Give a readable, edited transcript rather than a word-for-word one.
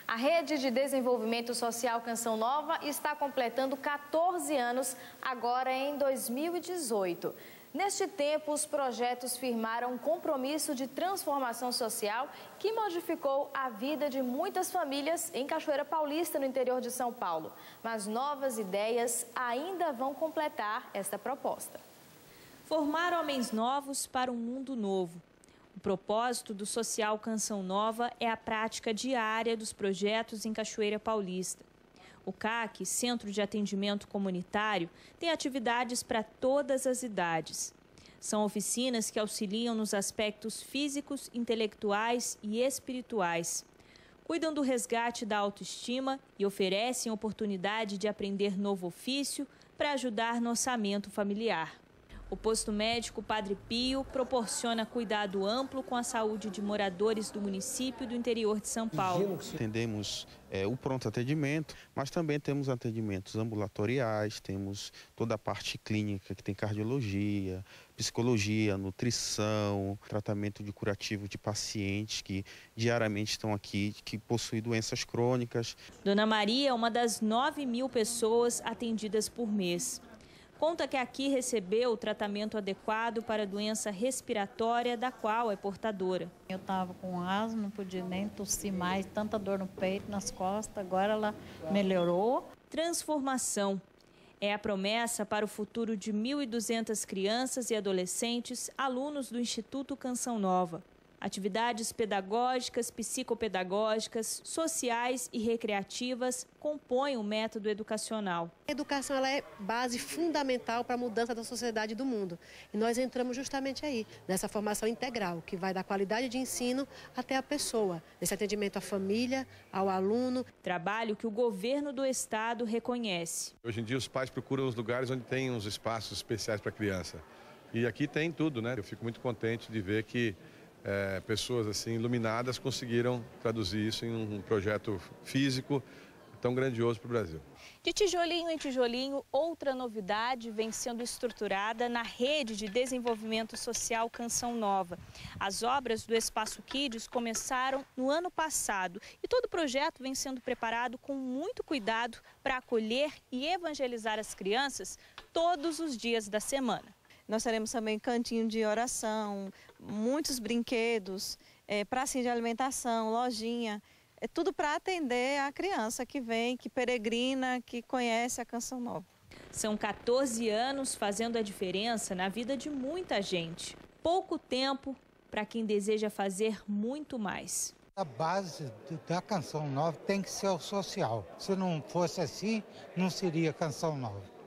A Rede de Desenvolvimento Social Canção Nova está completando 14 anos agora em 2018. Neste tempo, os projetos firmaram um compromisso de transformação social que modificou a vida de muitas famílias em Cachoeira Paulista, no interior de São Paulo. Mas novas ideias ainda vão completar esta proposta. Formar homens novos para um mundo novo. O propósito do Social Canção Nova é a prática diária dos projetos em Cachoeira Paulista. O CAC, Centro de Atendimento Comunitário, tem atividades para todas as idades. São oficinas que auxiliam nos aspectos físicos, intelectuais e espirituais. Cuidam do resgate da autoestima e oferecem oportunidade de aprender novo ofício para ajudar no orçamento familiar. O posto médico Padre Pio proporciona cuidado amplo com a saúde de moradores do município do interior de São Paulo. Atendemos o pronto atendimento, mas também temos atendimentos ambulatoriais, temos toda a parte clínica, que tem cardiologia, psicologia, nutrição, tratamento de curativo de pacientes que diariamente estão aqui, que possuem doenças crônicas. Dona Maria é uma das 9.000 pessoas atendidas por mês. Conta que aqui recebeu o tratamento adequado para a doença respiratória da qual é portadora. Eu estava com asma, não podia nem tossir mais, tanta dor no peito, nas costas, agora ela melhorou. Transformação é a promessa para o futuro de 1.200 crianças e adolescentes, alunos do Instituto Canção Nova. Atividades pedagógicas, psicopedagógicas, sociais e recreativas compõem o método educacional. A educação ela é base fundamental para a mudança da sociedade e do mundo. E nós entramos justamente aí, nessa formação integral, que vai da qualidade de ensino até a pessoa, nesse atendimento à família, ao aluno. Trabalho que o governo do estado reconhece. Hoje em dia os pais procuram os lugares onde tem uns espaços especiais para a criança. E aqui tem tudo, né? Eu fico muito contente de ver que pessoas assim iluminadas conseguiram traduzir isso em um projeto físico tão grandioso para o Brasil. De tijolinho em tijolinho, outra novidade vem sendo estruturada na Rede de Desenvolvimento Social Canção Nova. As obras do Espaço Kids começaram no ano passado e todo o projeto vem sendo preparado com muito cuidado para acolher e evangelizar as crianças todos os dias da semana. Nós teremos também cantinho de oração, muitos brinquedos, pracinha de alimentação, lojinha. É tudo para atender a criança que vem, que peregrina, que conhece a Canção Nova. São 14 anos fazendo a diferença na vida de muita gente. Pouco tempo para quem deseja fazer muito mais. A base da Canção Nova tem que ser o social. Se não fosse assim, não seria Canção Nova.